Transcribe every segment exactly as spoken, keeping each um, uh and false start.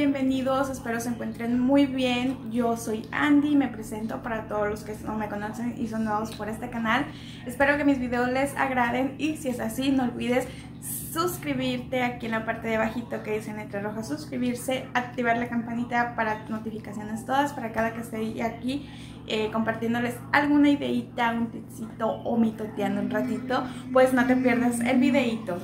Bienvenidos, espero se encuentren muy bien. Yo soy Andy, me presento para todos los que no me conocen y son nuevos por este canal. Espero que mis videos les agraden y si es así no olvides suscribirte aquí en la parte de abajito que dice en letra roja suscribirse, activar la campanita para notificaciones todas para cada que esté aquí eh, compartiéndoles alguna ideita, un tipcito o mitoteando un ratito, pues no te pierdas el videito.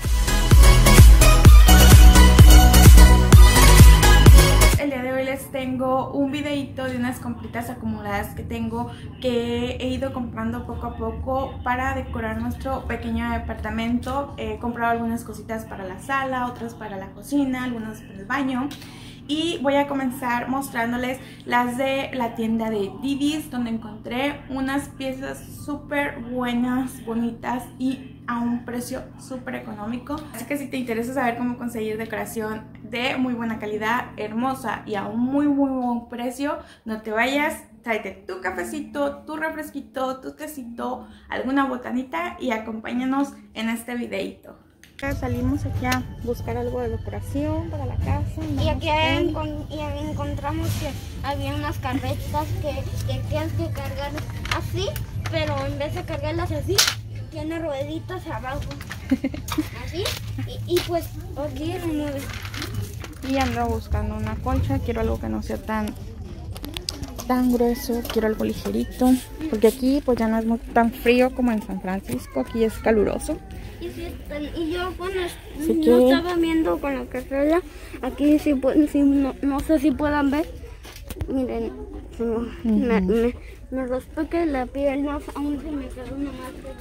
El día de hoy les tengo un videito de unas compritas acumuladas que tengo que he ido comprando poco a poco para decorar nuestro pequeño departamento. He comprado algunas cositas para la sala, otras para la cocina, algunas para el baño. Y voy a comenzar mostrándoles las de la tienda de Didis, donde encontré unas piezas súper buenas, bonitas y a un precio súper económico. Así que si te interesa saber cómo conseguir decoración de muy buena calidad, hermosa y a un muy muy buen precio, no te vayas, tráete tu cafecito, tu refresquito, tu tecito, alguna botanita y acompáñanos en este videito. Salimos aquí a buscar algo de decoración para la casa. Y aquí encon y encontramos que había unas carretas que, que tienes que cargar así, pero en vez de cargarlas así, tiene rueditas abajo. Así, y, y pues aquí se mueve. Y ando buscando una colcha, quiero algo que no sea tan tan grueso, quiero algo ligerito, porque aquí pues ya no es muy, tan frío como en San Francisco, aquí es caluroso. Y, si, y yo bueno, Así no que... estaba viendo con la carrera, aquí sí, sí no, no sé si puedan ver, miren, sí, uh-huh. me, me, me raspé que la piel no, aún se me quedó una marca.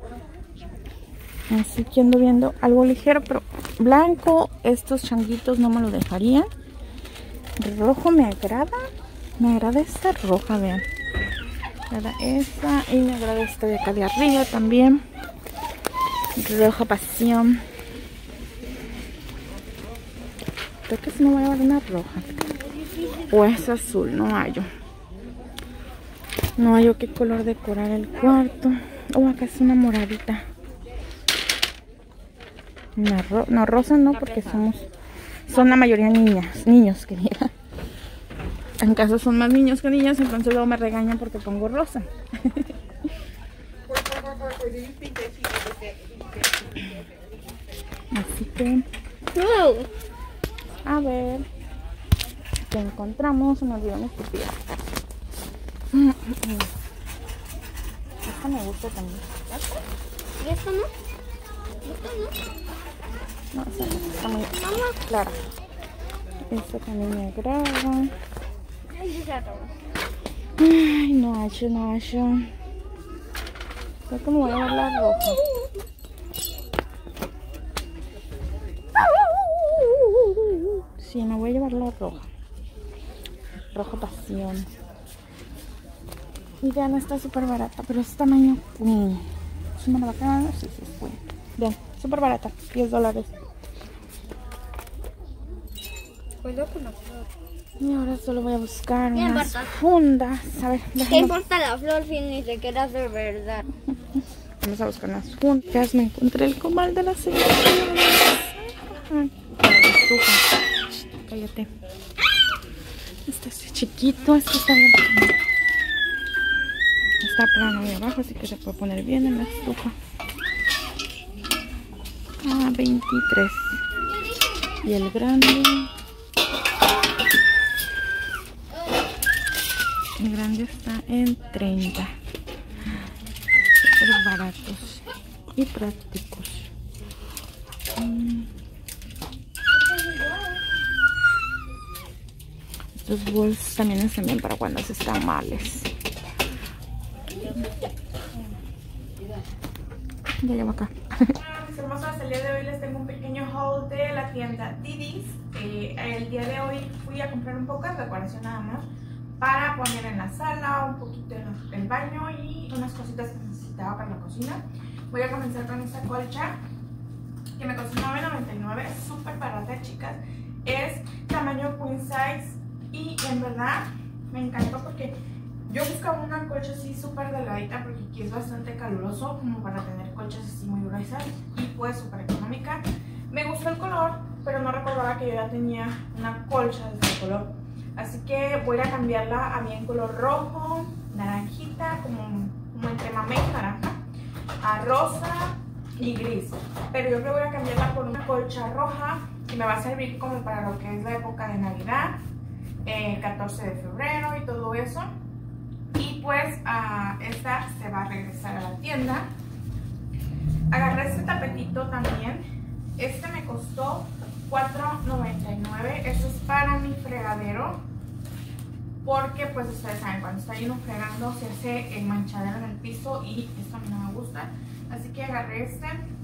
Así que ando viendo algo ligero, pero blanco, estos changuitos no me lo dejarían. Rojo me agrada, me agrada esta roja, vean. Me agrada esta y me agrada esta de acá de arriba también. Roja pasión. Creo que si no voy a llevar una roja. O es azul, no hallo. No hallo qué color decorar el cuarto. O oh, acá es una moradita. Una ro no, rosa no, porque somos son la mayoría niñas, niños que diga. En casa son más niños que niñas, entonces luego me regañan porque pongo rosa. Así que a ver qué encontramos. Me olvidó mi estúpida. Esta me gusta también. ¿Y esto no? ¿Esto no? No, esa no, está muy clara. Esta también me agrada. Ay, no hallo, no hallo. Creo que me voy a llevar la roja. Sí, me voy a llevar la roja. Roja pasión. Y vean, está súper barata, pero es tamaño queen. ¿Es una bacana? Sí, sí, es buena. Vean, súper barata, diez dólares. Cuidado con la flor. Y ahora solo voy a buscar ¿Qué unas importa? fundas. A ver, déjame. ¿Qué importa la flor si ni siquiera es de verdad? Vamos a buscar unas fundas. Me encontré el comal de la señora. Cállate. Este es chiquito, este está bien pequeño. Está plano de abajo, así que se puede poner bien en la estufa. Ah, veintitrés. Y el grande. El grande está en treinta. Súper baratos y prácticos. Mm. Estos bolsos también están bien para cuando se están males. Ya llevo acá. Mis hermosas, el día de hoy les tengo un pequeño haul de la tienda Didis. Eh, el día de hoy fui a comprar un poco de decoración nada más para poner en la sala, un poquito en el baño y unas cositas que necesitaba para la cocina. Voy a comenzar con esta colcha que me costó nueve noventa y nueve, es súper barata, chicas. Es tamaño queen size y en verdad me encantó porque yo buscaba una colcha así súper delgadita porque aquí es bastante caluroso como para tener colchas así muy gruesas y pues súper económica. Me gustó el color, pero no recordaba que yo ya tenía una colcha de este color. Así que voy a cambiarla a bien color rojo, naranjita, como, como entre mamey y naranja, a rosa y gris. Pero yo creo que voy a cambiarla por una colcha roja que me va a servir como para lo que es la época de Navidad, eh, catorce de febrero y todo eso. Y pues uh, esta se va a regresar a la tienda. Agarré este tapetito también. Este me costó cuatro noventa y nueve. Esto es para mi fregadero, porque pues ustedes saben, cuando está lleno fregando se hace el manchadero en el piso y esto a mí no me gusta. Así que agarré este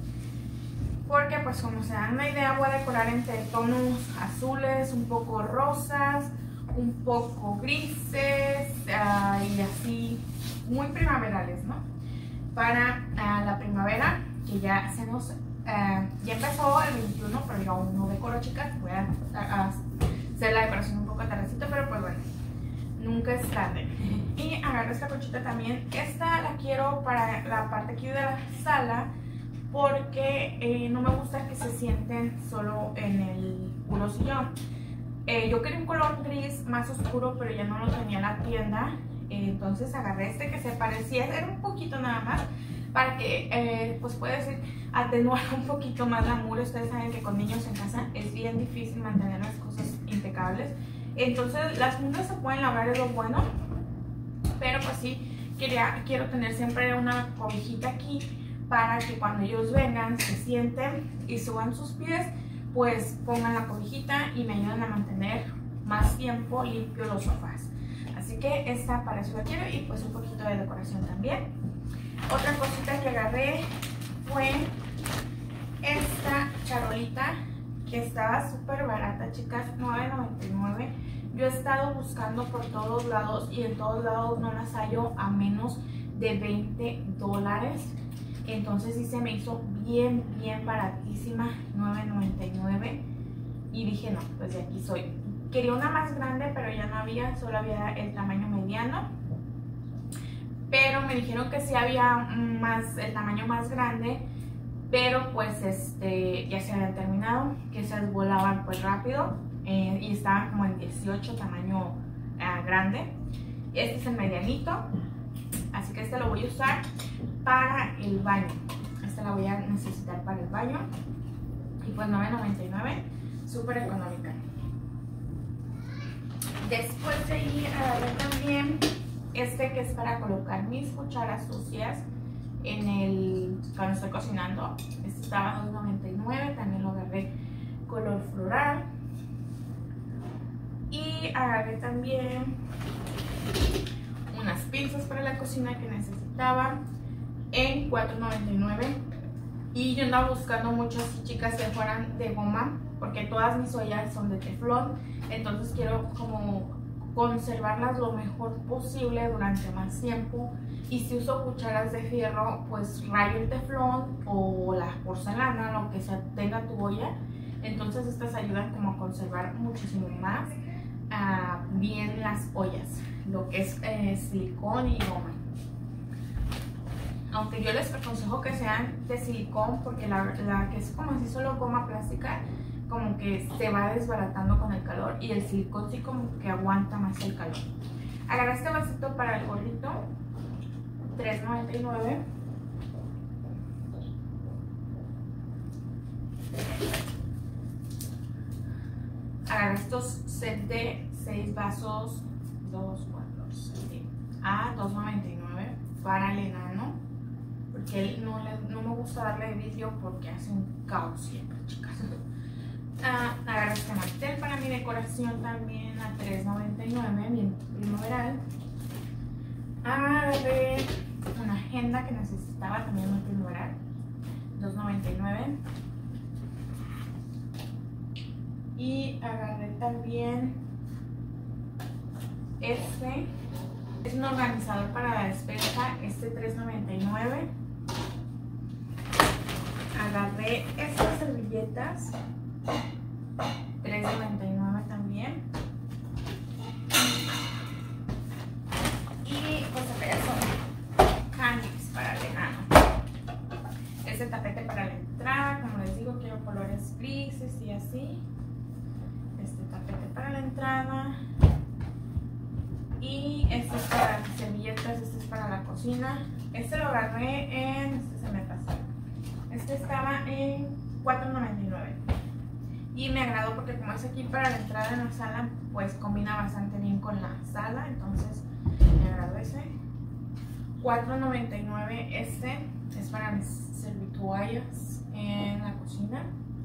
porque pues como se dan una idea, voy a decorar entre tonos azules, un poco rosas, un poco grises uh, y así muy primaverales, ¿no? Para uh, la primavera, que ya se nos uh, ya empezó el veintiuno, pero yo aún no decoro, chicas. Voy a, a, a hacer la decoración un poco tardecito, pero pues bueno, nunca es tarde. Y agarré esta colchita también. Esta la quiero para la parte aquí de la sala, porque eh, no me gusta que se sienten solo en el puro sillón. Eh, yo quería un color gris más oscuro, pero ya no lo tenía en la tienda. Eh, entonces agarré este que se parecía, era un poquito nada más, para que, eh, pues puede decir, atenuar un poquito más la mugre. Ustedes saben que con niños en casa es bien difícil mantener las cosas impecables. Entonces las mugres se pueden lavar, es lo bueno. Pero pues sí, quería, quiero tener siempre una cobijita aquí, para que cuando ellos vengan, se sienten y suban sus pies, pues pongan la cobijita y me ayuden a mantener más tiempo limpio los sofás. Así que esta para eso la quiero, y pues un poquito de decoración también. Otra cosita que agarré fue esta charolita, que estaba súper barata, chicas, nueve noventa y nueve. Yo he estado buscando por todos lados y en todos lados no las hallo a menos de veinte dólares. Entonces sí se me hizo bien, bien baratísima, nueve noventa y nueve. Y dije, no, pues de aquí soy. Quería una más grande, pero ya no había, solo había el tamaño mediano. Pero me dijeron que sí había más, el tamaño más grande, pero pues este ya se habían terminado, que esas volaban pues rápido, eh, y estaban como en dieciocho, tamaño eh, grande. Este es el medianito, así que este lo voy a usar para el baño. Esta la voy a necesitar para el baño. Y pues nueve noventa y nueve, súper económica. Después de ahí agarré también este que es para colocar mis cucharas sucias en el, cuando estoy cocinando. Este estaba a dos noventa y nueve, también lo agarré color floral. Y agarré también unas pinzas para la cocina que necesitaba en cuatro noventa y nueve. Y yo andaba buscando muchas, chicas, que fueran de goma, porque todas mis ollas son de teflón. Entonces quiero como conservarlas lo mejor posible durante más tiempo. Y si uso cucharas de fierro, pues rayo el teflón o la porcelana, lo que sea tenga tu olla. Entonces estas ayudan como a conservar muchísimo más uh, bien las ollas, lo que es eh, silicón y goma. Aunque yo les aconsejo que sean de silicón, porque la, la que es como así solo goma plástica, como que se va desbaratando con el calor, y el silicón sí como que aguanta más el calor. Agarré este vasito para el gorrito, tres noventa y nueve. Agarré estos set de seis vasos, dos, cuatro, seis, a dos noventa y nueve para el enano, porque él no, le, no me gusta darle de vidrio porque hace un caos siempre, chicas. Ah, agarré este mantel para mi decoración también a tres noventa y nueve, bien primaveral. Agarré una agenda que necesitaba también muy primaveral, dos noventa y nueve. Y agarré también este, es un organizador para la despensa, este tres noventa y nueve. Agarré estas servilletas, tres noventa y nueve también. Y pues acá son candies para el enano. Este tapete para la entrada, como les digo, quiero colores grises y así. Este tapete para la entrada. Y este es para las servilletas, este es para la cocina. Este lo agarré en, este se me pasó. Este estaba en cuatro noventa y nueve. Y me agradó porque como es aquí para la entrada en la sala, pues combina bastante bien con la sala. Entonces me agradó ese. cuatro noventa y nueve este es para mis servitoallas en la cocina.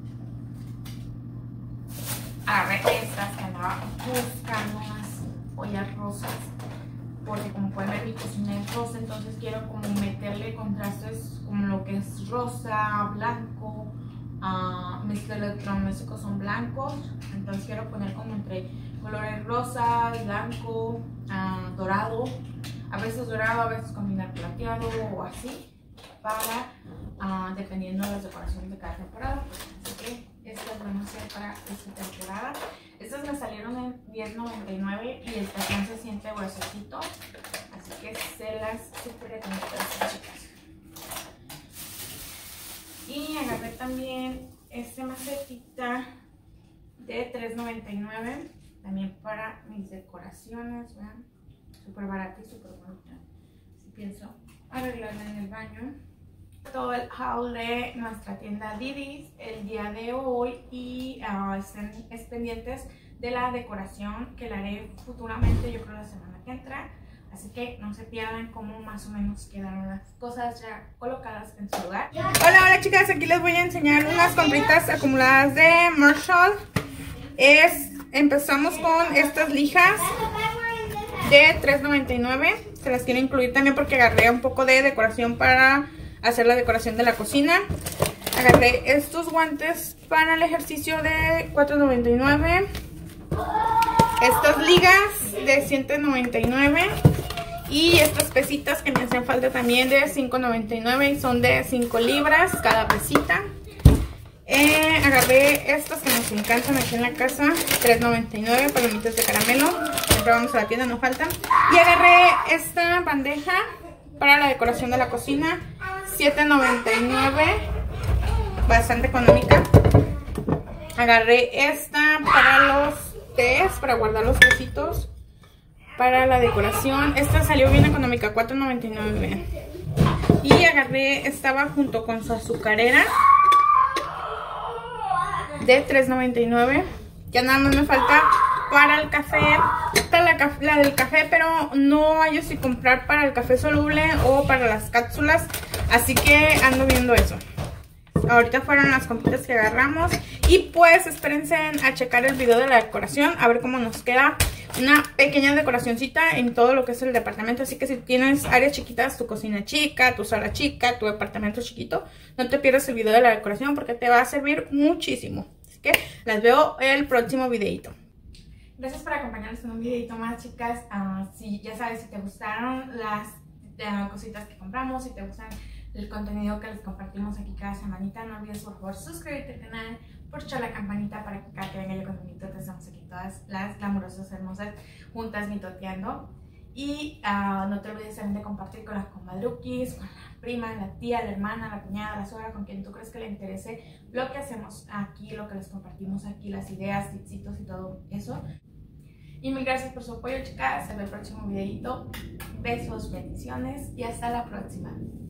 Agarré estas que andaba buscando unas ollas rosas, porque como pueden ver mi cocina es rosa, entonces quiero como meterle contrastes como lo que es rosa, blanco. Uh, mis electrodomésticos son blancos, entonces quiero poner como entre colores rosa, blanco, uh, dorado, a veces dorado, a veces combinar plateado o así, para uh, dependiendo de las decoraciones de cada temporada. Así que estas van a ser para esta temporada. Estas me salieron en diez noventa y nueve y el tacón se siente gruesecito, así que se las super recomiendo a estas chicas. Y agarré también este macetita de tres noventa y nueve, también para mis decoraciones, vean, súper barata y súper bonita. Si pienso arreglarla en el baño. Todo el haul de nuestra tienda Didis el día de hoy y uh, estén pendientes de la decoración que la haré futuramente, yo creo la semana que entra. Así que no se pierdan cómo más o menos quedaron las cosas ya colocadas en su lugar. Hola, hola chicas, aquí les voy a enseñar unas compritas acumuladas de Marshall. Es, empezamos con estas lijas de tres noventa y nueve. Se las quiero incluir también porque agarré un poco de decoración para hacer la decoración de la cocina. Agarré estos guantes para el ejercicio de cuatro noventa y nueve. Estas ligas de ciento noventa y nueve. Y estas pesitas que me hacen falta también de cinco noventa y nueve y son de cinco libras cada pesita. Eh, agarré estas que nos encantan aquí en la casa, tres noventa y nueve, palomitas de caramelo. Siempre vamos a la tienda, no faltan. Y agarré esta bandeja para la decoración de la cocina, siete noventa y nueve, bastante económica. Agarré esta para los tés, para guardar los tecitos. Para la decoración, esta salió bien económica, cuatro noventa y nueve. Y agarré, estaba junto con su azucarera de tres noventa y nueve. Ya nada más me falta para el café, para la, la del café, pero no hay si comprar para el café soluble o para las cápsulas, así que ando viendo eso. Ahorita fueron las compritas que agarramos y pues espérense a checar el video de la decoración, a ver cómo nos queda. Una pequeña decoracioncita en todo lo que es el departamento. Así que si tienes áreas chiquitas, tu cocina chica, tu sala chica, tu departamento chiquito, no te pierdas el video de la decoración porque te va a servir muchísimo. Así que las veo el próximo videito. Gracias por acompañarnos en un videito más, chicas. Uh, si ya sabes, si te gustaron las uh, cositas que compramos, si te gustan el contenido que les compartimos aquí cada semanita, no olvides por favor suscribirte al canal, pulsar la campanita para que cada que venga yo con mi mitote estamos aquí todas las glamurosas, hermosas, juntas mitoteando. Y uh, no te olvides también de compartir con las comadruquis, con la prima, la tía, la hermana, la cuñada, la suegra, con quien tú crees que le interese lo que hacemos aquí, lo que les compartimos aquí, las ideas, tipsitos y todo eso. Y mil gracias por su apoyo, chicas. Hasta el próximo videito. Besos, bendiciones y hasta la próxima.